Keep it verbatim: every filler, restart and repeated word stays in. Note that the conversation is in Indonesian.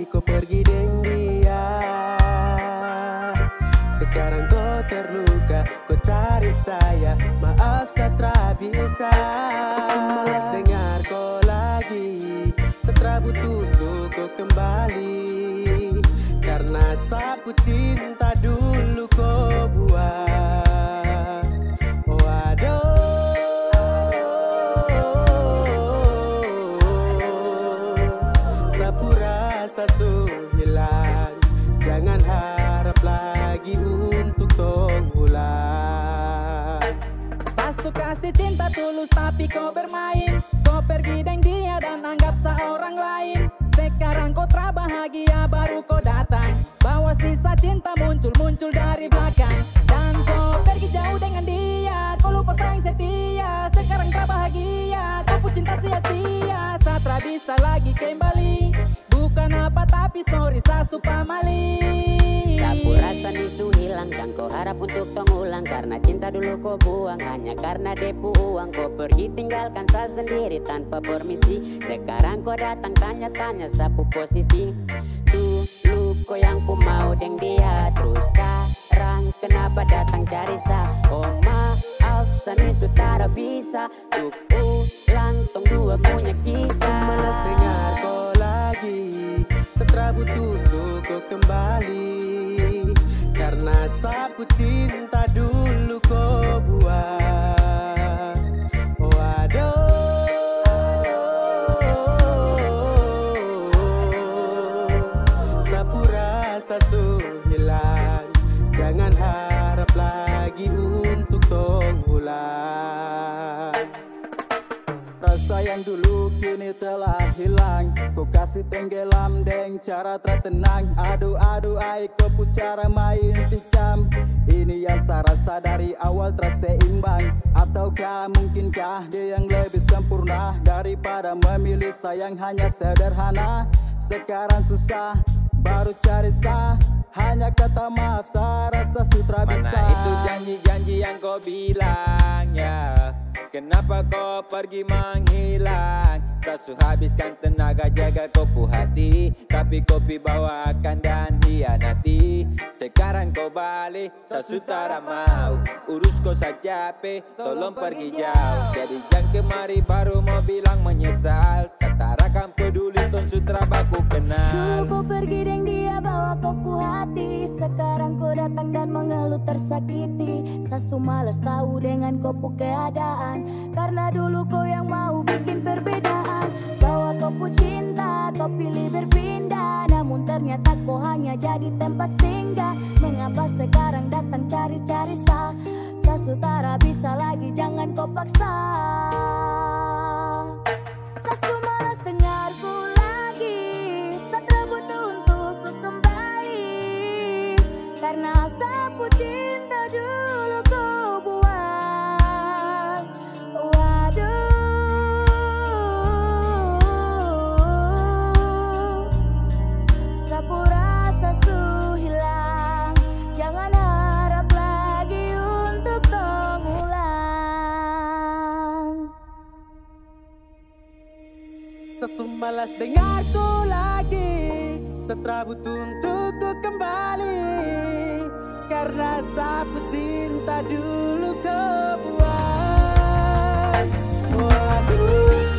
lagi kau pergi dengan dia. Sekarang kau terluka, kau cari saya. Maaf Satra bisa. Semalas dengar kau lagi, Satra butuh untuk kau kembali. Karena sapu cinta dulu kau buang. Waduh, sapu rasa su hilang. Jangan harap lagi untuk tong ulang. Sasu kasih cinta tulus tapi kau bermain. Kau pergi dengan dia dan anggap seorang lain. Sekarang kau terbahagia baru kau datang. Bawa sisa cinta muncul-muncul dari belakang. Dan kau pergi jauh dengan dia. Kau lupa sayang setia. Sekarang terbahagia, kau pun cinta sia-sia. Satra bisa lagi kembali. Bukan apa tapi sorry Sasu pamali. Sapu rasa nisu hilang, jangan kau harap untuk tong ulang. Karena cinta dulu kau buang, hanya karena depu uang. Kau pergi tinggalkan saya sendiri tanpa permisi. Sekarang kau datang tanya-tanya sapu posisi. Dulu kau yang ku mau deng dia, terus sekarang kenapa datang cari sa? Oh maaf, sani sutara bisa tuk ulang tong dua punya kisah. Malas dengar kau lagi, Satra butuh untuk kau kembali. Karena sapu cinta dulu kau buang. Waduh, sapu rasa su hilang. Jangan harap lagi untuk tong ulang. Rasa yang dulu kini telah hilang. Kau kasih tenggelam deng cara tertenang. Aduh-aduh ai kau pu cara main tikam. Ini yang saya rasa dari awal terseimbang. Ataukah mungkinkah dia yang lebih sempurna daripada memilih sayang hanya sederhana. Sekarang susah baru cari sah. Hanya kata maaf saya rasa sutra bisa. Mana itu janji-janji yang kau bilang ya. Kenapa kau pergi menghilang? Sasu habiskan tenaga jaga kau pu hati, tapi kopi bawakan dan hianati. Sekarang kau balik, Sasu tak mau. Urus kau saja pe, tolong pergi jauh. Jadi jangan kemari baru mau bilang menyesal. Satara kan peduli ton sutra baku kenal. Dulu kau pergi dengan dia bawa kau pu hati. Sekarang kau datang dan mengeluh tersakiti. Sasu malas tahu dengan kau pu keadaan. Karena dulu kau yang mau bikin perbedaan. Bawa kau pu cinta, kau pilih berpindah. Namun ternyata kau hanya jadi tempat singgah. Mengapa sekarang datang cari-cari sah? Sasu tara bisa lagi, jangan kau paksa. Sasu malas dengarku lagi. Satra butuh untuk ku kembali. Karena sapu cinta dulu kau buang. Waduh, sapu rasa su hilang. Jangan harap lagi untuk tong ulang. Sasu malas dengarku lagi. Satra butuh untuk ku kembali. Karena sapu cinta dulu kau buang. Waduh.